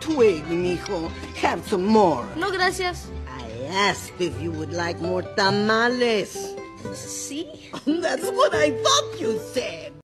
twig, mijo. Have some more. No, gracias. I asked if you would like more tamales. Sí. That's what I thought you said.